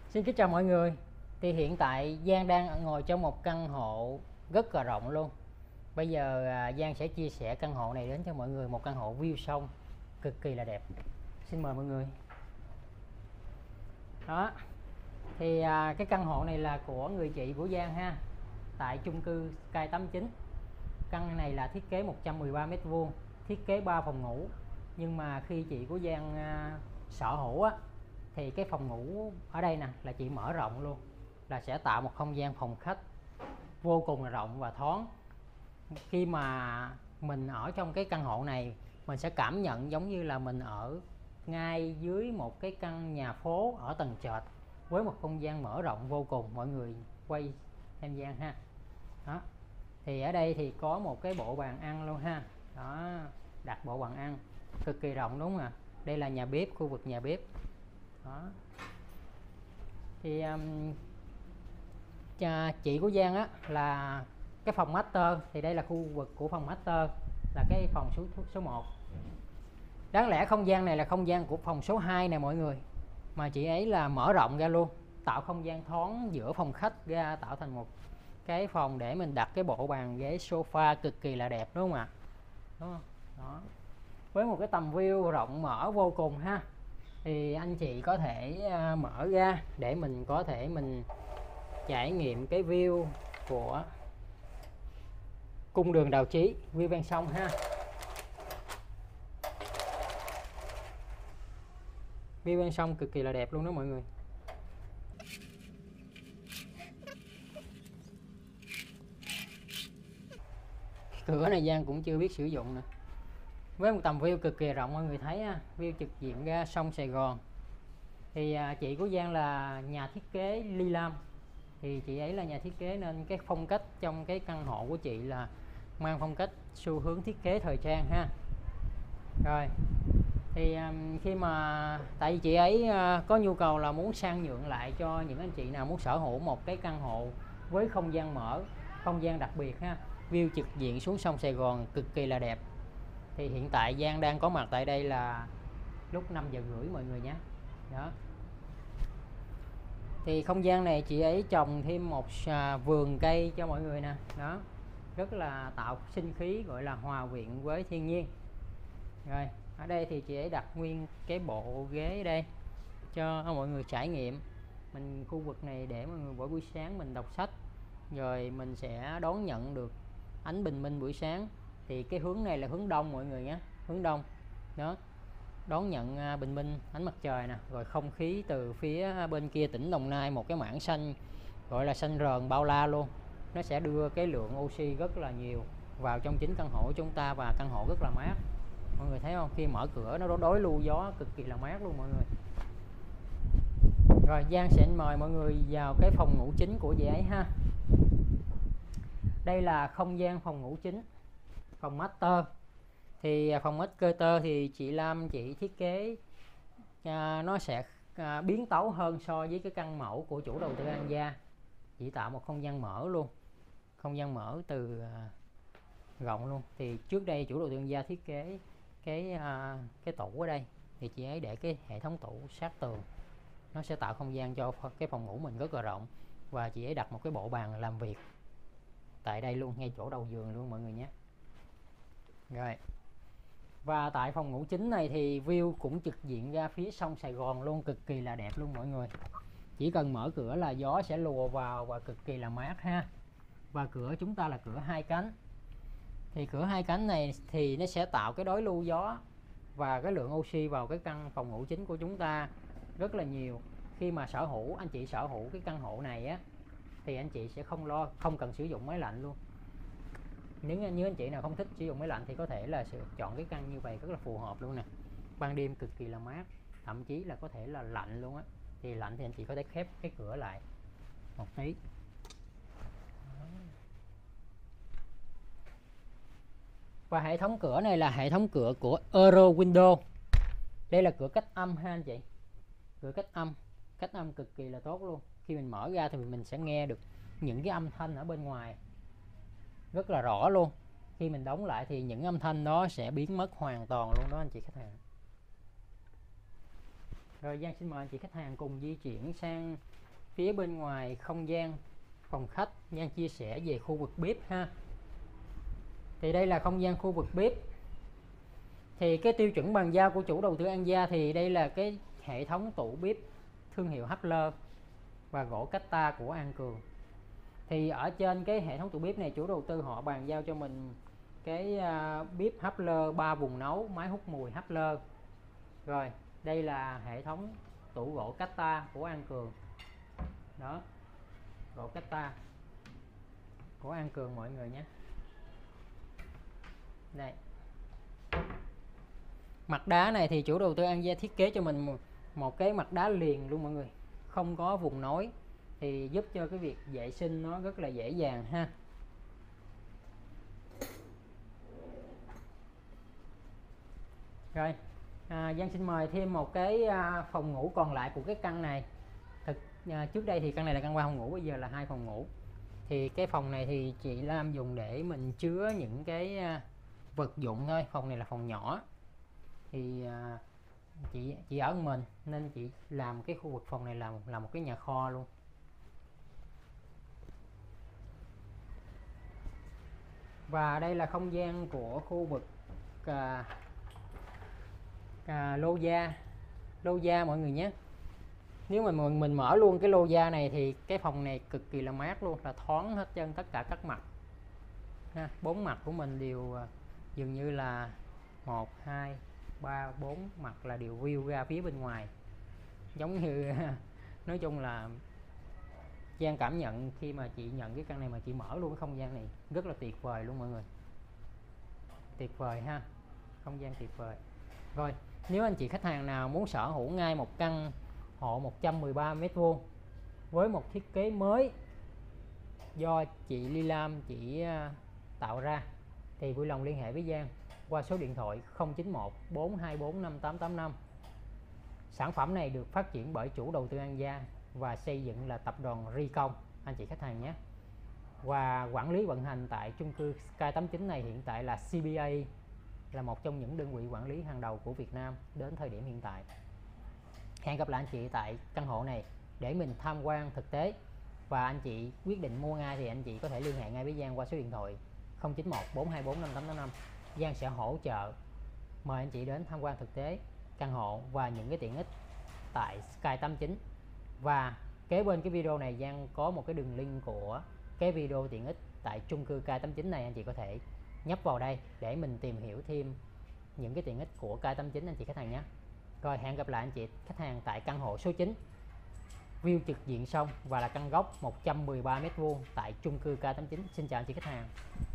Xin kính chào mọi người. Thì hiện tại Giang đang ngồi trong một căn hộ rất là rộng luôn. Bây giờ Giang sẽ chia sẻ căn hộ này đến cho mọi người, một căn hộ view sông cực kỳ là đẹp. Xin mời mọi người. Đó. Thì cái căn hộ này là của người chị của Giang ha. Tại chung cư Sky 89. Căn này là thiết kế 113 m², thiết kế 3 phòng ngủ. Nhưng mà khi chị của Giang sở hữu á, thì cái phòng ngủ ở đây nè là chị mở rộng luôn, là sẽ tạo một không gian phòng khách vô cùng là rộng và thoáng. Khi mà mình ở trong cái căn hộ này, mình sẽ cảm nhận giống như là mình ở ngay dưới một cái căn nhà phố ở tầng trệt với một không gian mở rộng vô cùng. Mọi người quay thêm Giang ha. Đó. Thì ở đây thì có một cái bộ bàn ăn luôn ha. Đó, đặt bộ bàn ăn cực kỳ rộng đúng không ạ? Đây là nhà bếp, khu vực nhà bếp. Đó. Thì chị của Giang á là cái phòng master, thì đây là khu vực của phòng master, là cái phòng số 1. Đáng lẽ không gian này là không gian của phòng số 2 nè mọi người, mà chị ấy là mở rộng ra luôn, tạo không gian thoáng giữa phòng khách ra, tạo thành một cái phòng để mình đặt cái bộ bàn ghế sofa cực kỳ là đẹp đúng không ạ? Đúng không? Đó. Với một cái tầm view rộng mở vô cùng ha. Thì anh chị có thể mở ra để mình có thể mình trải nghiệm cái view của cung đường Đào Chí, view ven sông ha. View ven sông cực kỳ là đẹp luôn đó mọi người. Cửa này Giang cũng chưa biết sử dụng nè. Với một tầm view cực kỳ rộng, mọi người thấy view trực diện ra sông Sài Gòn. Thì chị của Giang là nhà thiết kế Ly Lam. Thì chị ấy là nhà thiết kế nên cái phong cách trong cái căn hộ của chị là mang phong cách xu hướng thiết kế thời trang ha. Rồi thì khi mà tại vì chị ấy có nhu cầu là muốn sang nhượng lại cho những anh chị nào muốn sở hữu một cái căn hộ với không gian mở, không gian đặc biệt ha, view trực diện xuống sông Sài Gòn cực kỳ là đẹp. Thì hiện tại Giang đang có mặt tại đây là lúc 5:30 mọi người nhé. Đó. Thì không gian này chị ấy trồng thêm một vườn cây cho mọi người nè. Đó, rất là tạo sinh khí, gọi là hòa quyện với thiên nhiên. Rồi ở đây thì chị ấy đặt nguyên cái bộ ghế đây cho mọi người trải nghiệm. Mình khu vực này để mọi người buổi sáng mình đọc sách, rồi mình sẽ đón nhận được ánh bình minh buổi sáng. Thì cái hướng này là hướng đông mọi người nhé, hướng đông. Đó, đón nhận bình minh ánh mặt trời nè, rồi không khí từ phía bên kia tỉnh Đồng Nai, một cái mảng xanh gọi là xanh rờn bao la luôn. Nó sẽ đưa cái lượng oxy rất là nhiều vào trong chính căn hộ của chúng ta, và căn hộ rất là mát. Mọi người thấy không, khi mở cửa nó đối lưu gió cực kỳ là mát luôn mọi người. Rồi Giang sẽ mời mọi người vào cái phòng ngủ chính của chị ấy ha. Đây là không gian phòng ngủ chính, phòng master. Thì phòng master thì chị Lam chị thiết kế nó sẽ biến tấu hơn so với cái căn mẫu của chủ đầu tư An Gia. Chị tạo một không gian mở luôn, không gian mở từ rộng luôn. Thì trước đây chủ đầu tư An Gia thiết kế cái tủ ở đây, thì chị ấy để cái hệ thống tủ sát tường, nó sẽ tạo không gian cho cái phòng ngủ mình rất là rộng. Và chị ấy đặt một cái bộ bàn làm việc tại đây luôn, ngay chỗ đầu giường luôn mọi người nhé. Rồi, và tại phòng ngủ chính này thì view cũng trực diện ra phía sông Sài Gòn luôn, cực kỳ là đẹp luôn mọi người. Chỉ cần mở cửa là gió sẽ lùa vào và cực kỳ là mát ha. Và cửa chúng ta là cửa hai cánh. Thì cửa hai cánh này thì nó sẽ tạo cái đối lưu gió và cái lượng oxy vào cái căn phòng ngủ chính của chúng ta rất là nhiều. Khi mà anh chị sở hữu cái căn hộ này á, thì anh chị sẽ không cần sử dụng máy lạnh luôn. Nếu như anh chị nào không thích sử dụng máy lạnh thì có thể là chọn cái căn như vậy, rất là phù hợp luôn nè. Ban đêm cực kỳ là mát, thậm chí là có thể là lạnh luôn á. Thì lạnh thì anh chị có thể khép cái cửa lại một tí. Và hệ thống cửa này là hệ thống cửa của Euro Window. Đây là cửa cách âm ha anh chị. Cửa cách âm cực kỳ là tốt luôn. Khi mình mở ra thì mình sẽ nghe được những cái âm thanh ở bên ngoài rất là rõ luôn. Khi mình đóng lại thì những âm thanh đó sẽ biến mất hoàn toàn luôn đó anh chị khách hàng. Rồi Giang xin mời anh chị khách hàng cùng di chuyển sang phía bên ngoài không gian phòng khách. Giang chia sẻ về khu vực bếp ha. Thì đây là không gian khu vực bếp. Thì cái tiêu chuẩn bàn giao của chủ đầu tư An Gia thì đây là cái hệ thống tủ bếp thương hiệu Hapler và gỗ Casta của An Cường. Thì ở trên cái hệ thống tủ bếp này chủ đầu tư họ bàn giao cho mình cái bếp Hapler 3 vùng nấu, máy hút mùi Hapler. Rồi đây là hệ thống tủ gỗ Casta của An Cường. Đó, gỗ Casta của An Cường mọi người nhé. Đây, mặt đá này thì chủ đầu tư An Gia thiết kế cho mình một cái mặt đá liền luôn mọi người, không có vùng nối, thì giúp cho cái việc vệ sinh nó rất là dễ dàng ha. Rồi Giang xin mời thêm một cái phòng ngủ còn lại của cái căn này. Trước đây thì căn này là căn 3 phòng ngủ, bây giờ là 2 phòng ngủ. Thì cái phòng này thì chị Lam dùng để mình chứa những cái vật dụng thôi. Phòng này là phòng nhỏ, thì chị ở mình nên chị làm cái khu vực phòng này là một cái nhà kho luôn. Và đây là không gian của khu vực lô gia mọi người nhé. Nếu mà mình mở luôn cái lô gia này thì cái phòng này cực kỳ là mát luôn, là thoáng hết trơn tất cả các mặt ha. 4 mặt của mình đều dường như là 1, 2, 3, 4 mặt là đều view ra phía bên ngoài, giống như nói chung là Giang cảm nhận khi mà chị nhận cái căn này mà chị mở luôn cái không gian này rất là tuyệt vời luôn mọi người. Tuyệt vời ha, không gian tuyệt vời. Rồi nếu anh chị khách hàng nào muốn sở hữu ngay một căn hộ 113m² với một thiết kế mới do chị Ly Lam chị tạo ra thì vui lòng liên hệ với Giang qua số điện thoại 091 424 5885. Sản phẩm này được phát triển bởi chủ đầu tư An Gia và xây dựng là tập đoàn Ri Công anh chị khách hàng nhé. Và quản lý vận hành tại chung cư Sky 89 này hiện tại là CBA, là một trong những đơn vị quản lý hàng đầu của Việt Nam đến thời điểm hiện tại. Hẹn gặp lại anh chị tại căn hộ này để mình tham quan thực tế, và anh chị quyết định mua ngay thì anh chị có thể liên hệ ngay với Giang qua số điện thoại 091 424 5885. Giang sẽ hỗ trợ mời anh chị đến tham quan thực tế căn hộ và những cái tiện ích tại Sky 89. Và kế bên cái video này Giang có một cái đường link của cái video tiện ích tại chung cư K89 này, anh chị có thể nhấp vào đây để mình tìm hiểu thêm những cái tiện ích của K89 anh chị khách hàng nhé. Rồi hẹn gặp lại anh chị khách hàng tại căn hộ số 9, view trực diện sông và là căn góc 113m² tại chung cư K89. Xin chào anh chị khách hàng.